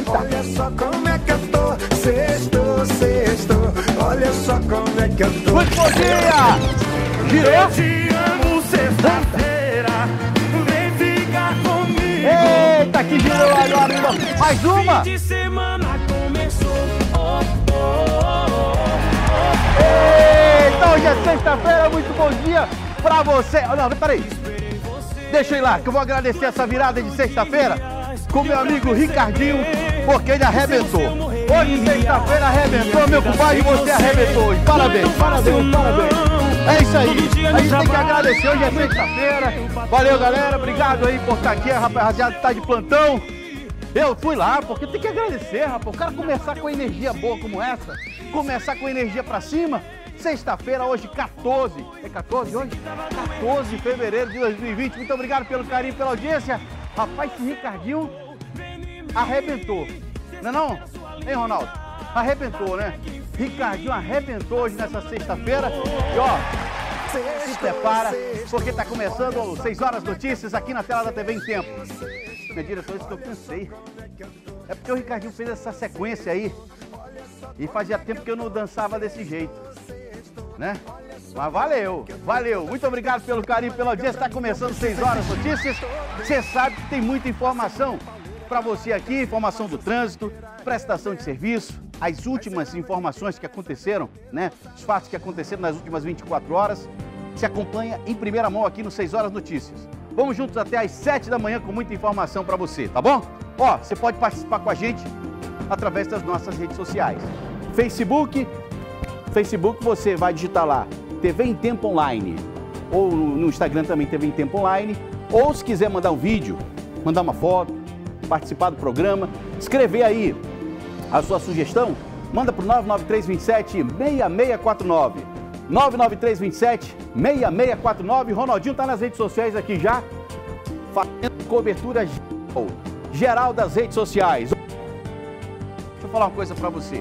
Eita! Olha só como é que eu tô, sexto, olha só como é que eu tô. Muito bom dia! Girou? Eu te amo, sexta-feira, vem ficar comigo. Eita, que girou agora, irmão. Mais uma! Fim de semana começou, Eita, hoje é sexta-feira, muito bom dia pra você. Não, peraí. Deixa eu ir lá, que eu vou agradecer essa virada de sexta-feira com meu amigo Ricardinho, porque ele arrebentou. Hoje, sexta-feira, arrebentou, meu compadre, e você arrebentou hoje. Parabéns, parabéns, parabéns. É isso aí. A gente tem que agradecer, hoje é sexta-feira. Valeu, galera, obrigado aí por estar aqui, a rapaziada que tá de plantão. Eu fui lá, porque tem que agradecer, rapaz. O cara começar com energia boa como essa, começar com energia pra cima. Sexta-feira, hoje, 14. É 14 hoje? 14 de fevereiro de 2020. Muito obrigado pelo carinho, pela audiência. Rapaz, esse Ricardinho arrebentou. Não é não? Hein, Ronaldo? Arrebentou, né? Ricardinho arrebentou hoje nessa sexta-feira. E ó, se prepara, porque tá começando 6 horas notícias aqui na tela da TV em Tempo. Minha diretora disse que eu cansei. É porque o Ricardinho fez essa sequência aí. E fazia tempo que eu não dançava desse jeito, né? Mas valeu, valeu. Muito obrigado pelo carinho, pela audiência. Está começando 6 horas notícias. Você sabe que tem muita informação para você aqui. Informação do trânsito, prestação de serviço, as últimas informações que aconteceram, né? Os fatos que aconteceram nas últimas 24 horas. Se acompanha em primeira mão aqui no 6 horas notícias. Vamos juntos até às 7 da manhã com muita informação para você, tá bom? Ó, você pode participar com a gente através das nossas redes sociais. Facebook você vai digitar lá TV em Tempo Online, ou no Instagram também TV em Tempo Online, ou se quiser mandar um vídeo, mandar uma foto, participar do programa, escrever aí a sua sugestão, manda para o 99327-6649. 99327-6649. Ronaldinho tá nas redes sociais aqui já, fazendo cobertura geral das redes sociais. Deixa eu falar uma coisa pra você.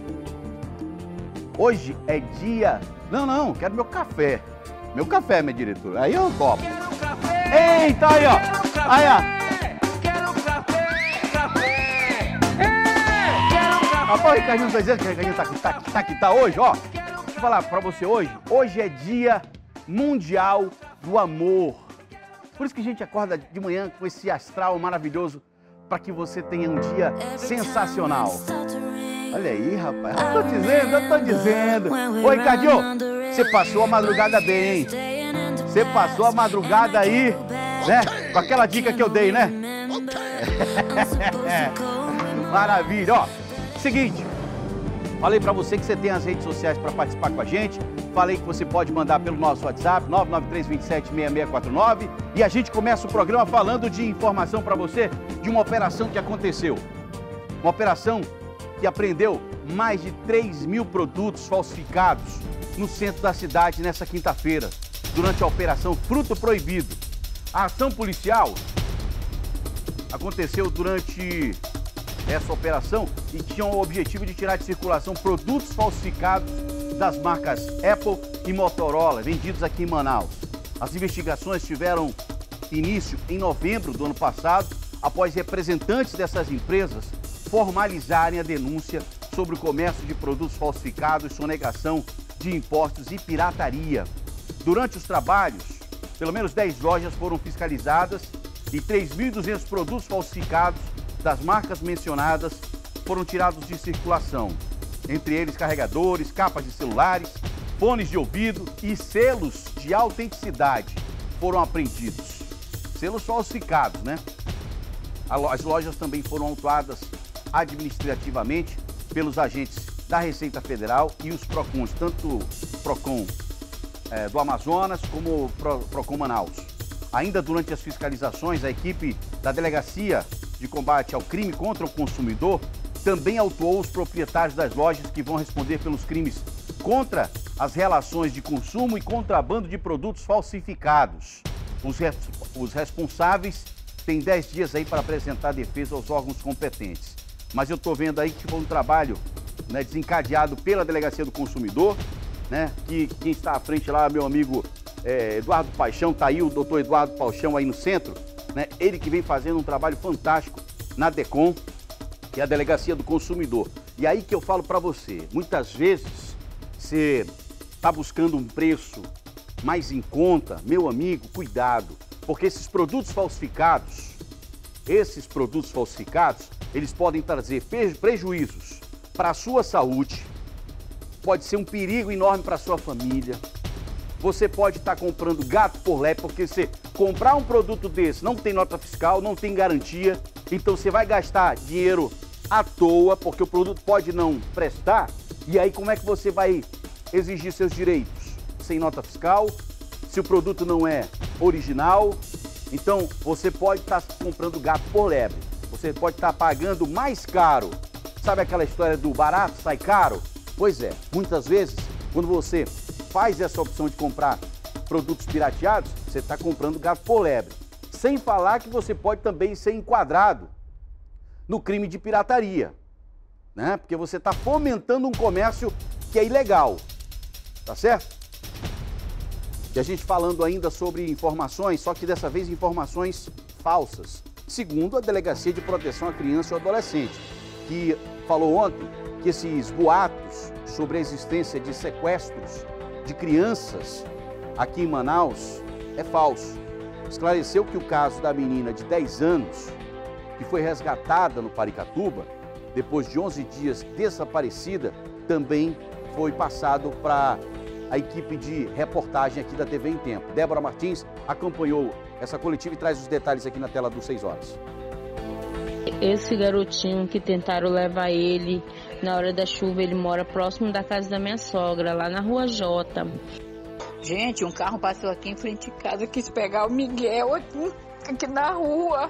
Hoje é dia... Não, quero meu café. Meu café, minha diretora. Aí eu topo. Eita, aí, ó. Aí, ó. Rapaz, o Ricardinho tá dizendo que o Ricardinho tá hoje, ó. Deixa eu falar pra você hoje. Hoje é dia mundial do amor. Por isso que a gente acorda de manhã com esse astral maravilhoso para que você tenha um dia sensacional. Olha aí, rapaz. Eu tô dizendo. Ô, Ricardinho, você passou a madrugada bem, hein? Você passou a madrugada aí, né? Com aquela dica que eu dei, né? Maravilha, ó. Seguinte, falei pra você que você tem as redes sociais para participar com a gente. Falei que você pode mandar pelo nosso WhatsApp, 99327-6649. E a gente começa o programa falando de informação para você de uma operação que aconteceu. Uma operação que apreendeu mais de 3.000 produtos falsificados no centro da cidade nessa quinta-feira, durante a Operação Fruto Proibido. A ação policial aconteceu durante essa operação e tinha o objetivo de tirar de circulação produtos falsificados das marcas Apple e Motorola, vendidos aqui em Manaus. As investigações tiveram início em novembro do ano passado, após representantes dessas empresas formalizarem a denúncia sobre o comércio de produtos falsificados, sonegação de impostos e pirataria. Durante os trabalhos, pelo menos 10 lojas foram fiscalizadas e 3.200 produtos falsificados das marcas mencionadas foram tirados de circulação. Entre eles carregadores, capas de celulares, fones de ouvido e selos de autenticidade foram apreendidos. Selos falsificados, né? As lojas também foram autuadas administrativamente pelos agentes da Receita Federal e os PROCONs, tanto o PROCON do Amazonas como o PROCON Manaus. Ainda durante as fiscalizações, a equipe da Delegacia de Combate ao Crime contra o Consumidor também autuou os proprietários das lojas que vão responder pelos crimes contra as relações de consumo e contrabando de produtos falsificados. Os responsáveis têm 10 dias aí para apresentar defesa aos órgãos competentes. Mas eu estou vendo aí que foi um trabalho, né, desencadeado pela Delegacia do Consumidor, né? Que quem está à frente lá, meu amigo Eduardo Paixão, tá aí o doutor Eduardo Paixão aí no centro, né? Ele que vem fazendo um trabalho fantástico na DECOM. que é a Delegacia do Consumidor. E aí que eu falo para você, muitas vezes você está buscando um preço mais em conta, meu amigo, cuidado, porque esses produtos falsificados, eles podem trazer prejuízos para a sua saúde, pode ser um perigo enorme para a sua família. Você pode estar comprando gato por lebre, porque você comprar um produto desse não tem nota fiscal, não tem garantia, então você vai gastar dinheiro à toa, porque o produto pode não prestar, e aí como é que você vai exigir seus direitos? Sem nota fiscal, se o produto não é original, então você pode estar comprando gato por lebre, você pode estar pagando mais caro. Sabe aquela história do barato sai caro? Pois é, muitas vezes, quando você faz essa opção de comprar produtos pirateados, você está comprando gato por lebre. Sem falar que você pode também ser enquadrado no crime de pirataria, né? Porque você está fomentando um comércio que é ilegal, tá certo? E a gente falando ainda sobre informações, só que dessa vez informações falsas. Segundo a Delegacia de Proteção à Criança e ao Adolescente, que falou ontem que esses boatos sobre a existência de sequestros de crianças aqui em Manaus é falso. Esclareceu que o caso da menina de 10 anos, que foi resgatada no Paricatuba, depois de 11 dias desaparecida, também foi passado para a equipe de reportagem aqui da TV em Tempo. Débora Martins acompanhou essa coletiva e traz os detalhes aqui na tela do 6 horas. Esse garotinho que tentaram levar ele na hora da chuva, ele mora próximo da casa da minha sogra, lá na Rua J. Gente, um carro passou aqui em frente de casa, quis pegar o Miguel aqui na rua.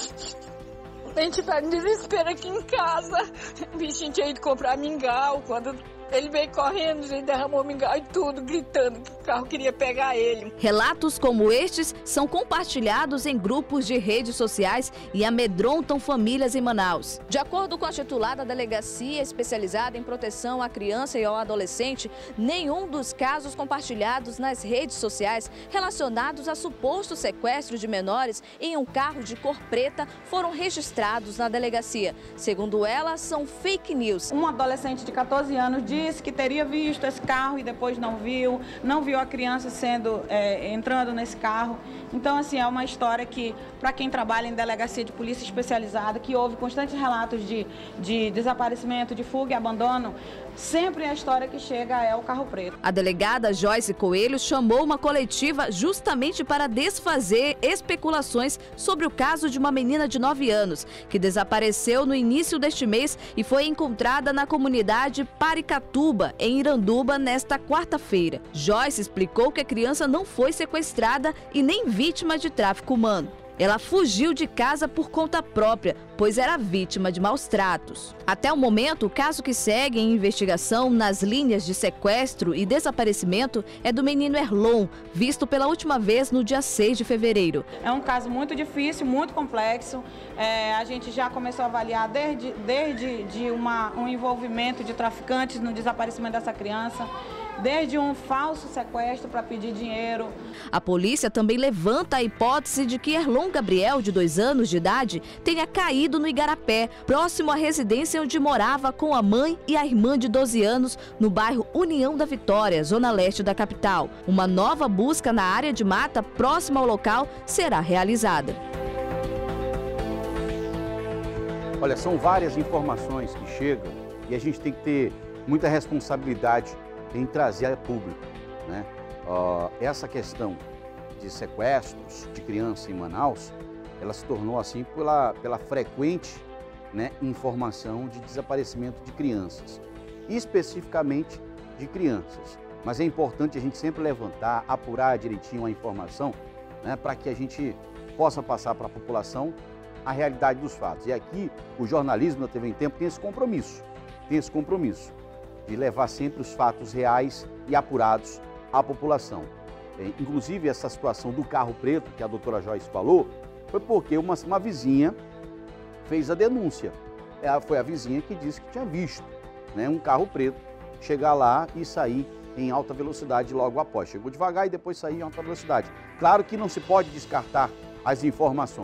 A gente tá em desespero aqui em casa. O bichinho tinha ido comprar mingau, quando ele veio correndo, ele derramou mingau e tudo, gritando que o carro queria pegar ele. Relatos como estes são compartilhados em grupos de redes sociais e amedrontam famílias em Manaus. De acordo com a titular da delegacia especializada em proteção à criança e ao adolescente, nenhum dos casos compartilhados nas redes sociais relacionados a suposto sequestro de menores em um carro de cor preta foram registrados na delegacia. Segundo ela, são fake news. Um adolescente de 14 anos disse que teria visto esse carro e depois não viu a criança entrando nesse carro. Então, assim, é uma história que, para quem trabalha em delegacia de polícia especializada, que houve constantes relatos de desaparecimento, de fuga e abandono, sempre a história que chega é o carro preto. A delegada Joyce Coelho chamou uma coletiva justamente para desfazer especulações sobre o caso de uma menina de 9 anos, que desapareceu no início deste mês e foi encontrada na comunidade Paricatuba, em Iranduba, nesta quarta-feira. Joyce explicou que a criança não foi sequestrada e nem vítima de tráfico humano. Ela fugiu de casa por conta própria, pois era vítima de maus tratos. Até o momento, o caso que segue em investigação nas linhas de sequestro e desaparecimento é do menino Erlon, visto pela última vez no dia 6 de fevereiro. É um caso muito difícil, muito complexo. A gente já começou a avaliar desde um envolvimento de traficantes no desaparecimento dessa criança, desde um falso sequestro para pedir dinheiro. A polícia também levanta a hipótese de que Erlon Gabriel, de 2 anos de idade, tenha caído no Igarapé, próximo à residência onde morava com a mãe e a irmã de 12 anos, no bairro União da Vitória, zona leste da capital. Uma nova busca na área de mata próxima ao local será realizada. Olha, são várias informações que chegam e a gente tem que ter muita responsabilidade em trazer a público, né? Essa questão de sequestros de criança em Manaus, ela se tornou assim pela frequente, né, informação de desaparecimento de crianças, especificamente de crianças. Mas é importante a gente sempre levantar, apurar direitinho a informação, né, para que a gente possa passar para a população a realidade dos fatos. E aqui o jornalismo da TV em Tempo tem esse compromisso de levar sempre os fatos reais e apurados à população. Inclusive, essa situação do carro preto, que a doutora Joyce falou, foi porque uma vizinha fez a denúncia. Foi a vizinha que disse que tinha visto, né, um carro preto chegar lá e sair em alta velocidade logo após. Chegou devagar e depois saiu em alta velocidade. Claro que não se pode descartar as informações.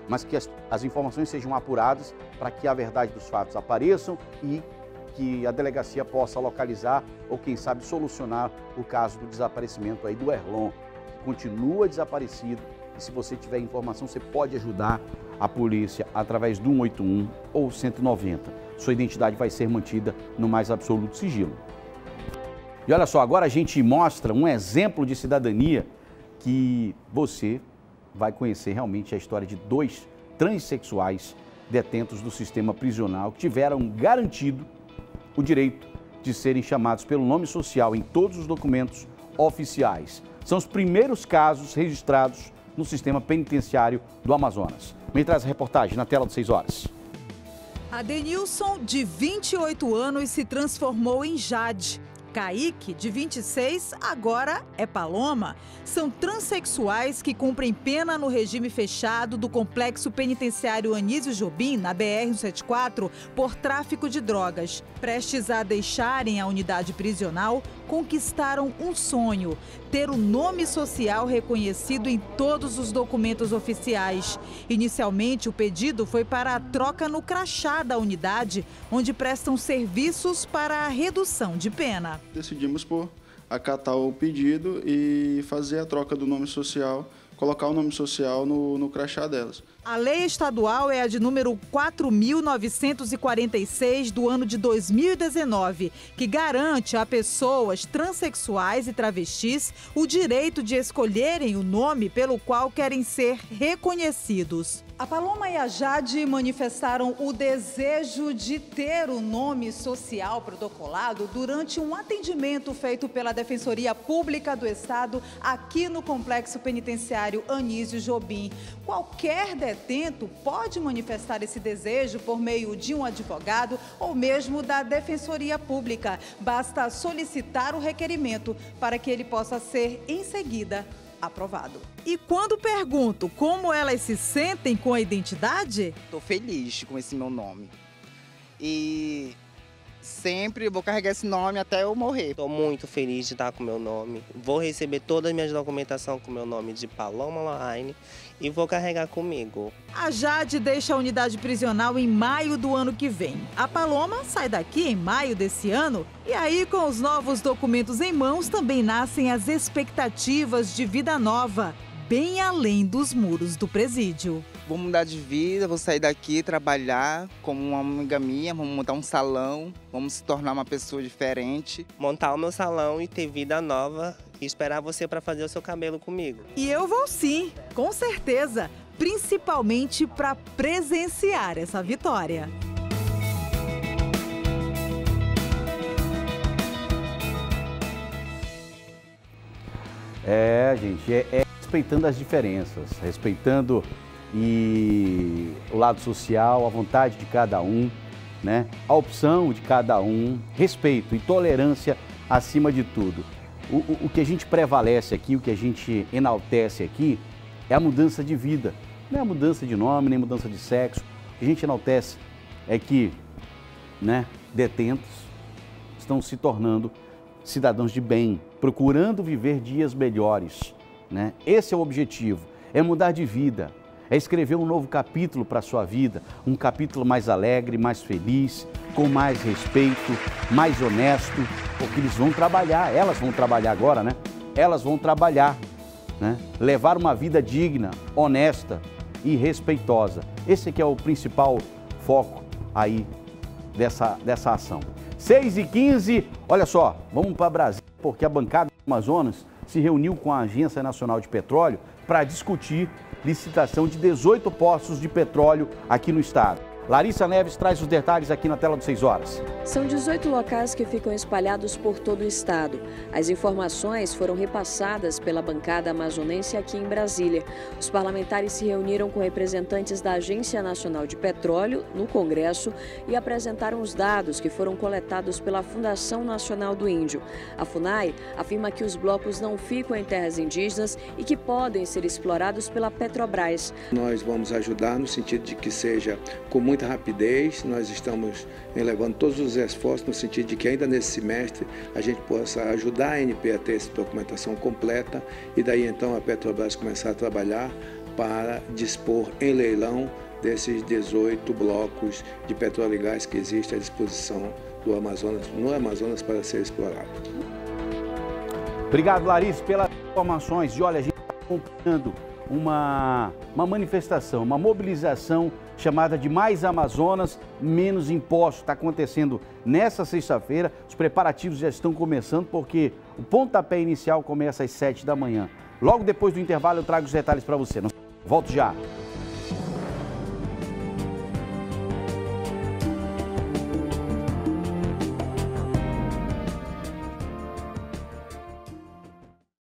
mas que as informações sejam apuradas para que a verdade dos fatos apareçam e que a delegacia possa localizar ou, quem sabe, solucionar o caso do desaparecimento aí do Erlon, que continua desaparecido. E se você tiver informação, você pode ajudar a polícia através do 181 ou 190. Sua identidade vai ser mantida no mais absoluto sigilo. E olha só, agora a gente mostra um exemplo de cidadania que você vai conhecer realmente a história de 2 transexuais detentos do sistema prisional que tiveram garantido o direito de serem chamados pelo nome social em todos os documentos oficiais. São os primeiros casos registrados no sistema penitenciário do Amazonas. Me traz a reportagem na tela do 6 horas. Adenilson, de 28 anos, se transformou em Jade. Kaique, de 26, agora é Paloma. São transexuais que cumprem pena no regime fechado do Complexo Penitenciário Anísio Jobim, na BR-174, por tráfico de drogas. Prestes a deixarem a unidade prisional, conquistaram um sonho: ter o nome social reconhecido em todos os documentos oficiais. Inicialmente, o pedido foi para a troca no crachá da unidade, onde prestam serviços para a redução de pena. Decidimos por acatar o pedido e fazer a troca do nome social, colocar o nome social no crachá delas. A lei estadual é a de número 4.946 do ano de 2019, que garante a pessoas transexuais e travestis o direito de escolherem o nome pelo qual querem ser reconhecidos. A Paloma e a Jade manifestaram o desejo de ter o nome social protocolado durante um atendimento feito pela Defensoria Pública do Estado aqui no Complexo Penitenciário Anísio Jobim. Qualquer detento pode manifestar esse desejo por meio de um advogado ou mesmo da Defensoria Pública. Basta solicitar o requerimento para que ele possa ser, em seguida, aprovado. E quando pergunto como elas se sentem com a identidade? Estou feliz com esse meu nome. E sempre vou carregar esse nome até eu morrer. Estou muito feliz de estar com o meu nome. Vou receber todas as minhas documentações com o meu nome de Paloma Lohane e vou carregar comigo. A Jade deixa a unidade prisional em maio do ano que vem. A Paloma sai daqui em maio desse ano. E aí, com os novos documentos em mãos, também nascem as expectativas de vida nova, bem além dos muros do presídio. Vou mudar de vida, vou sair daqui, trabalhar como uma amiga minha, vamos montar um salão, vamos se tornar uma pessoa diferente. Montar o meu salão e ter vida nova e esperar você para fazer o seu cabelo comigo. E eu vou sim, com certeza, principalmente para presenciar essa vitória. Gente, respeitando as diferenças, respeitando o lado social, a vontade de cada um, né? A opção de cada um, respeito e tolerância acima de tudo. O que a gente prevalece aqui, o que a gente enaltece aqui é a mudança de vida, não é a mudança de nome, nem mudança de sexo. O que a gente enaltece é que, né, detentos estão se tornando cidadãos de bem, procurando viver dias melhores, né? Esse é o objetivo, é mudar de vida, é escrever um novo capítulo para a sua vida, um capítulo mais alegre, mais feliz, com mais respeito, mais honesto, porque eles vão trabalhar, elas vão trabalhar agora, né? Elas vão trabalhar, né? Levar uma vida digna, honesta e respeitosa. Esse aqui é o principal foco aí dessa ação. 6h15, olha só, vamos para Brasília, porque a bancada do Amazonas se reuniu com a Agência Nacional de Petróleo para discutir licitação de 18 poços de petróleo aqui no estado. Larissa Neves traz os detalhes aqui na tela do 6 horas. São 18 locais que ficam espalhados por todo o estado. As informações foram repassadas pela bancada amazonense aqui em Brasília. Os parlamentares se reuniram com representantes da Agência Nacional de Petróleo no Congresso e apresentaram os dados que foram coletados pela Fundação Nacional do Índio. A FUNAI afirma que os blocos não ficam em terras indígenas e que podem ser explorados pela Petrobras. Nós vamos ajudar no sentido de que seja com muita rapidez. Nós estamos elevando todos os esforços no sentido de que ainda nesse semestre a gente possa ajudar a ANP a ter essa documentação completa e daí então a Petrobras começar a trabalhar para dispor em leilão desses 18 blocos de petróleo e gás que existem à disposição do Amazonas, no Amazonas, para ser explorado. Obrigado, Larissa, pelas informações. E olha, a gente está acompanhando uma manifestação, uma mobilização chamada de Mais Amazonas, Menos Impostos. Está acontecendo nessa sexta-feira. Os preparativos já estão começando porque o pontapé inicial começa às 7 da manhã. Logo depois do intervalo eu trago os detalhes para você. Volto já.